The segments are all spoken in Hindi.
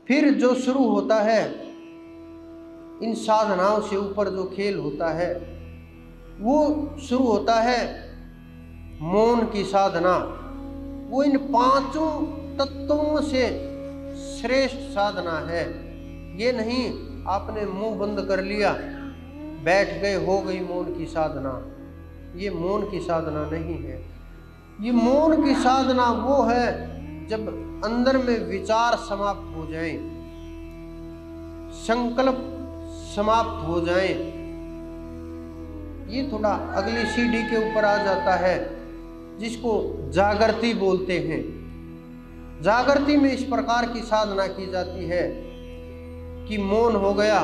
फिर जो शुरू होता है इन साधनाओं से ऊपर जो खेल होता है वो शुरू होता है मौन की साधना। वो इन पांचों तत्वों से श्रेष्ठ साधना है। ये नहीं आपने मुंह बंद कर लिया, बैठ गए, हो गई मौन की साधना। ये मौन की साधना नहीं है। ये मौन की साधना वो है जब अंदर में विचार समाप्त हो जाए, संकल्प समाप्त हो जाए। ये थोड़ा अगली सीढ़ी के ऊपर आ जाता है, जिसको जागृति बोलते हैं। जागृति में इस प्रकार की साधना की जाती है कि मौन हो गया,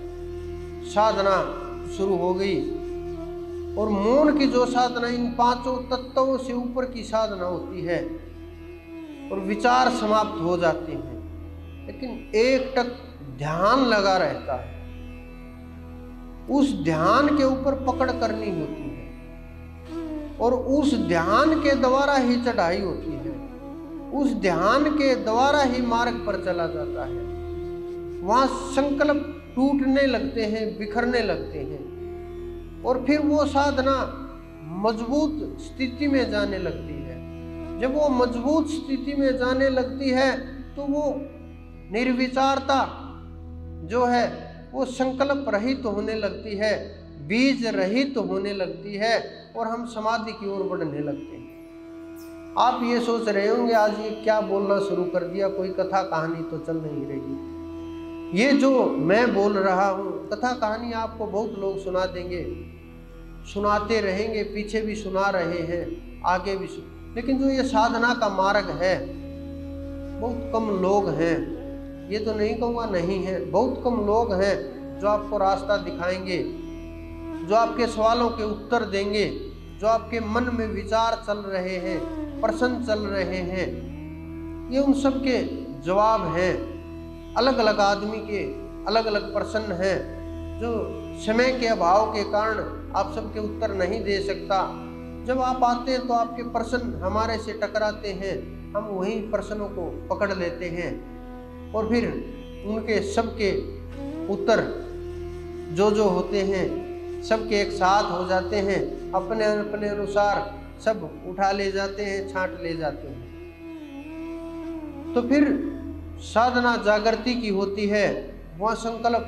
साधना शुरू हो गई। और मौन की जो साधना इन पांचों तत्वों से ऊपर की साधना होती है और विचार समाप्त हो जाते हैं, लेकिन एक टक ध्यान लगा रहता है। उस ध्यान के ऊपर पकड़ करनी होती है और उस ध्यान के द्वारा ही चढ़ाई होती है, उस ध्यान के द्वारा ही मार्ग पर चला जाता है। वहाँ संकल्प टूटने लगते हैं, बिखरने लगते हैं और फिर वो साधना मजबूत स्थिति में जाने लगती है। जब वो मजबूत स्थिति में जाने लगती है तो वो निर्विचारता जो है वो संकल्प रहित होने लगती है, बीज रहित होने लगती है और हम समाधि की ओर बढ़ने लगते हैं। आप ये सोच रहे होंगे आज ये क्या बोलना शुरू कर दिया, कोई कथा कहानी तो चल नहीं रही। ये जो मैं बोल रहा हूँ कथा कहानी आपको बहुत लोग सुना देंगे, सुनाते रहेंगे, पीछे भी सुना रहे हैं, आगे भी लेकिन जो ये साधना का मार्ग है बहुत कम लोग हैं। ये तो नहीं कहूँगा नहीं है, बहुत कम लोग हैं जो आपको रास्ता दिखाएंगे, जो आपके सवालों के उत्तर देंगे, जो आपके मन में विचार चल रहे हैं, प्रश्न चल रहे हैं, ये उन सब के जवाब हैं। अलग अलग आदमी के अलग अलग प्रश्न हैं जो समय के अभाव के कारण आप सबके उत्तर नहीं दे सकता। जब आप आते हैं तो आपके प्रश्न हमारे से टकराते हैं, हम वही प्रश्नों को पकड़ लेते हैं और फिर उनके सबके उत्तर जो होते हैं सबके एक साथ हो जाते हैं, अपने अपने अनुसार सब उठा ले जाते हैं, छांट ले जाते हैं। तो फिर साधना जागृति की होती है। वहाँ संकल्प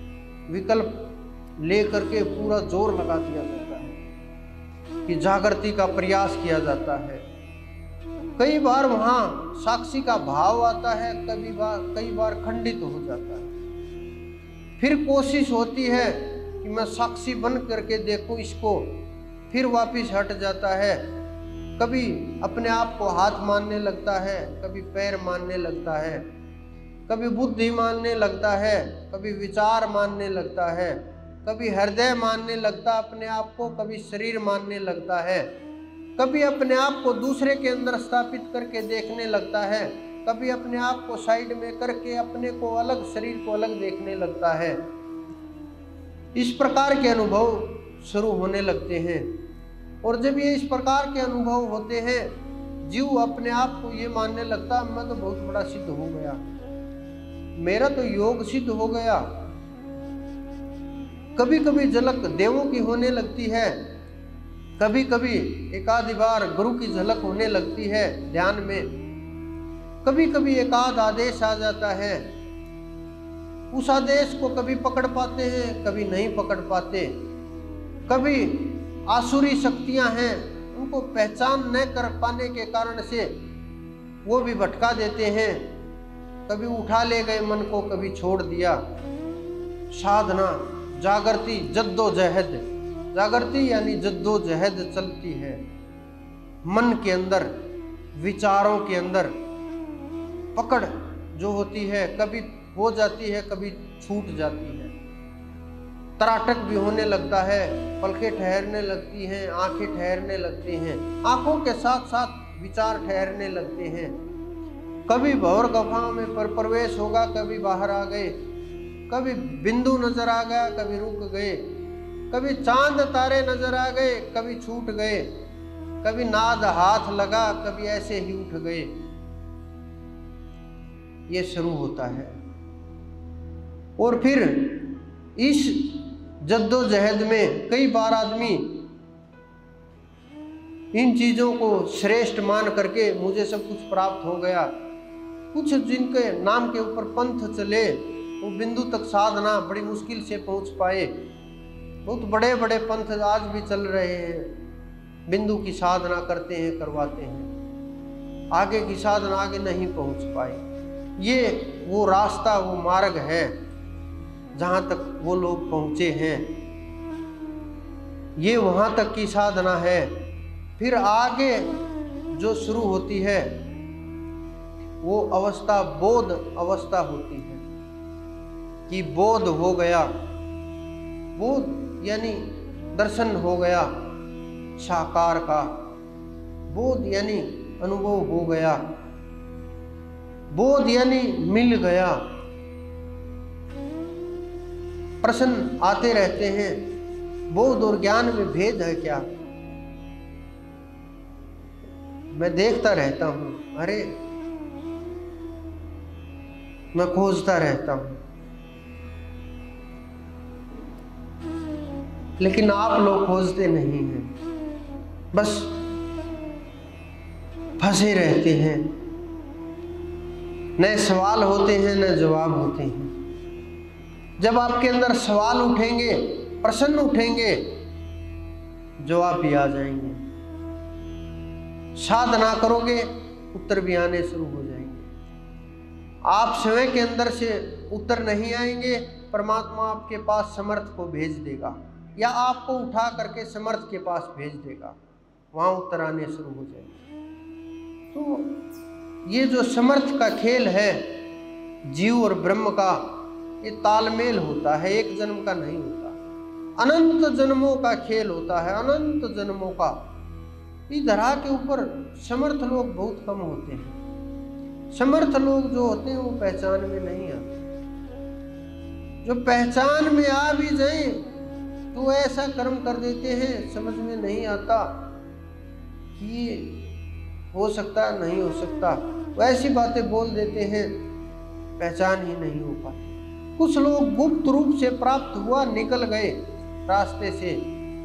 विकल्प ले करके पूरा जोर लगा दिया जाता है कि जागृति का प्रयास किया जाता है। कई बार वहाँ साक्षी का भाव आता है, कई बार खंडित हो जाता है। फिर कोशिश होती है कि मैं साक्षी बन करके देखूं इसको, फिर वापिस हट जाता है। कभी अपने आप को हाथ मानने लगता है, कभी पैर मानने लगता है, कभी बुद्धि मानने लगता है, कभी विचार मानने लगता है, कभी हृदय मानने लगता अपने आप को, कभी शरीर मानने लगता है, कभी अपने आप को दूसरे के अंदर स्थापित करके देखने लगता है, कभी अपने आप को साइड में करके अपने को अलग, शरीर को अलग देखने लगता है। इस प्रकार के अनुभव शुरू होने लगते हैं और जब ये इस प्रकार के अनुभव होते हैं, जीव अपने आप को ये मानने लगता मैं तो बहुत बड़ा सिद्ध हो गया, मेरा तो योग सिद्ध हो गया। कभी कभी झलक देवों की होने लगती है, कभी कभी एक आधी बार गुरु की झलक होने लगती है ध्यान में, कभी कभी एक आध आदेश आ जाता है। उस आदेश को कभी पकड़ पाते हैं, कभी नहीं पकड़ पाते। कभी आसुरी शक्तियां हैं, उनको पहचान न कर पाने के कारण से वो भी भटका देते हैं। कभी उठा ले गए मन को, कभी छोड़ दिया। साधना जागृति जद्दोजहद, जागृति यानी जद्दोजहद चलती है मन के अंदर, विचारों के अंदर। पकड़ जो होती है कभी हो जाती है, कभी छूट जाती है। तराटक भी होने लगता है, पलकें ठहरने लगती हैं, आंखें ठहरने लगती हैं, आंखों के साथ साथ विचार ठहरने लगते हैं। कभी भंवर गुफाओं में प्रवेश होगा, कभी बाहर आ गए, कभी बिंदु नजर आ गया, कभी रुक गए, कभी चांद तारे नजर आ गए, कभी छूट गए, कभी नाद हाथ लगा, कभी ऐसे ही उठ गए। ये शुरू होता है। और फिर इस जद्दोजहद में कई बार आदमी इन चीज़ों को श्रेष्ठ मान करके मुझे सब कुछ प्राप्त हो गया, कुछ जिनके नाम के ऊपर पंथ चले वो बिंदु तक साधना बड़ी मुश्किल से पहुंच पाए। बहुत बड़े बड़े पंथ आज भी चल रहे हैं, बिंदु की साधना करते हैं, करवाते हैं, आगे की साधना आगे नहीं पहुंच पाए। ये वो रास्ता, वो मार्ग है जहाँ तक वो लोग पहुँचे हैं, ये वहाँ तक की साधना है। फिर आगे जो शुरू होती है वो अवस्था बोध अवस्था होती है कि बोध हो गया। बोध यानी दर्शन हो गया साकार का, बोध यानी अनुभव हो गया, बोध यानी मिल गया। प्रश्न आते रहते हैं, बोध और ज्ञान में भेद है क्या? मैं देखता रहता हूं, अरे मैं खोजता रहता हूं, लेकिन आप लोग खोजते नहीं हैं, बस फंसे रहते हैं। न सवाल होते हैं न जवाब होते हैं। जब आपके अंदर सवाल उठेंगे, प्रश्न उठेंगे, जवाब भी आ जाएंगे। साधना करोगे, उत्तर भी आने शुरू हो जाएंगे। आप स्वयं के अंदर से उत्तर नहीं आएंगे, परमात्मा आपके पास समर्थ को भेज देगा या आपको उठा करके समर्थ के पास भेज देगा, वहां उत्तर आने शुरू हो जाएंगे। तो ये जो समर्थ का खेल है जीव और ब्रह्म का, ये तालमेल होता है, एक जन्म का नहीं होता, अनंत जन्मों का खेल होता है, अनंत जन्मों का। इस धरा के ऊपर समर्थ लोग बहुत कम होते हैं। समर्थ लोग जो होते हैं वो पहचान में नहीं आते। जो पहचान में आ भी जाए तो ऐसा कर्म कर देते हैं, समझ में नहीं आता कि हो सकता नहीं हो सकता, वैसी बातें बोल देते हैं, पहचान ही नहीं हो पाती। कुछ लोग गुप्त रूप से प्राप्त हुआ, निकल गए रास्ते से,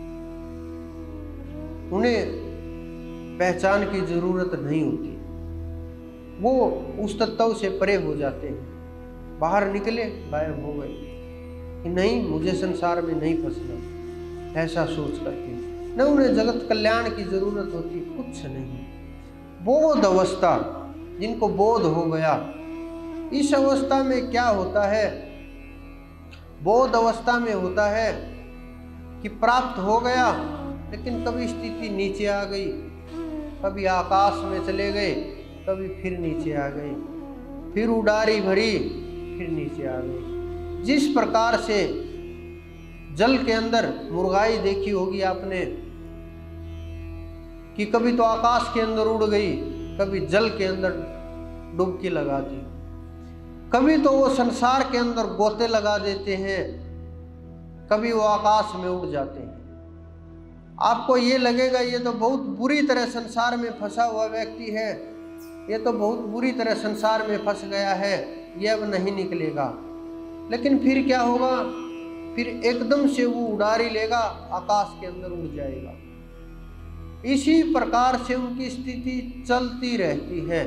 उन्हें पहचान की जरूरत नहीं होती, वो उस तत्व से परे हो जाते हैं, बाहर निकले गायब हो गए कि नहीं मुझे संसार में नहीं फंसना, ऐसा सोच करके न उन्हें जगत कल्याण की जरूरत होती, कुछ नहीं। बोध अवस्था, जिनको बोध हो गया, इस अवस्था में क्या होता है? बोध अवस्था में होता है कि प्राप्त हो गया, लेकिन कभी स्थिति नीचे आ गई, कभी आकाश में चले गए, कभी फिर नीचे आ गए, फिर उडारी भरी, फिर नीचे आ गए। जिस प्रकार से जल के अंदर मुर्गाई देखी होगी आपने कि कभी तो आकाश के अंदर उड़ गई, कभी जल के अंदर डुबकी लगा दी, कभी तो वो संसार के अंदर गोते लगा देते हैं, कभी वो आकाश में उड़ जाते हैं। आपको ये लगेगा ये तो बहुत बुरी तरह संसार में फंसा हुआ व्यक्ति है, ये तो बहुत बुरी तरह संसार में फंस गया है, ये अब नहीं निकलेगा। लेकिन फिर क्या होगा? फिर एकदम से वो उड़ारी लेगा, आकाश के अंदर उड़ जाएगा। इसी प्रकार से उनकी स्थिति चलती रहती है,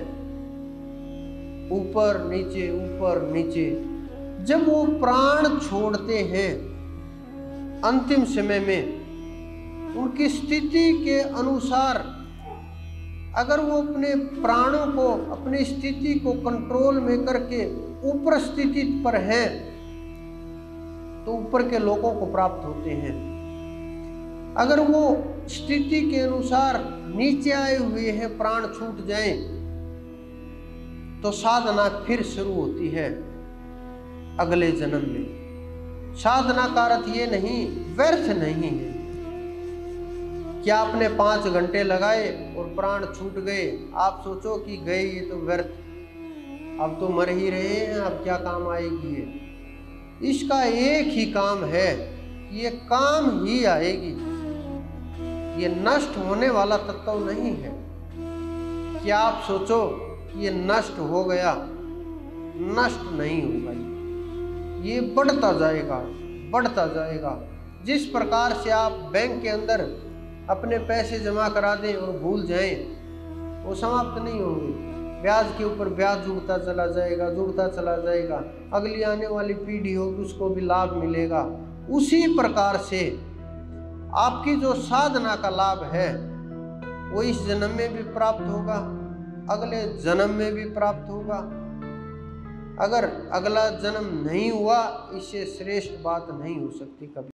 ऊपर नीचे ऊपर नीचे। जब वो प्राण छोड़ते हैं अंतिम समय में, उनकी स्थिति के अनुसार अगर वो अपने प्राणों को, अपनी स्थिति को कंट्रोल में करके ऊपर स्थिति पर हैं तो ऊपर के लोगों को प्राप्त होते हैं। अगर वो स्थिति के अनुसार नीचे आए हुए हैं, प्राण छूट जाएं, तो साधना फिर शुरू होती है अगले जन्म में। साधना का अर्थ ये नहीं, व्यर्थ नहीं है कि आपने 5 घंटे लगाए और प्राण छूट गए, आप सोचो कि गए ये तो व्यर्थ, अब तो मर ही रहे हैं, अब क्या काम आएगी ये। इसका एक ही काम है, ये काम ही आएगी, ये नष्ट होने वाला तत्व नहीं है। क्या आप सोचो ये नष्ट हो गया, नष्ट नहीं होगा, ये बढ़ता जाएगा, बढ़ता जाएगा। जिस प्रकार से आप बैंक के अंदर अपने पैसे जमा करा दें और भूल जाएं, वो समाप्त नहीं होंगे, ब्याज के ऊपर ब्याज जुड़ता चला जाएगा, जुड़ता चला जाएगा, अगली आने वाली पीढ़ी होगी उसको भी लाभ मिलेगा। उसी प्रकार से आपकी जो साधना का लाभ है वो इस जन्म में भी प्राप्त होगा, अगले जन्म में भी प्राप्त होगा। अगर अगला जन्म नहीं हुआ, इससे श्रेष्ठ बात नहीं हो सकती कभी।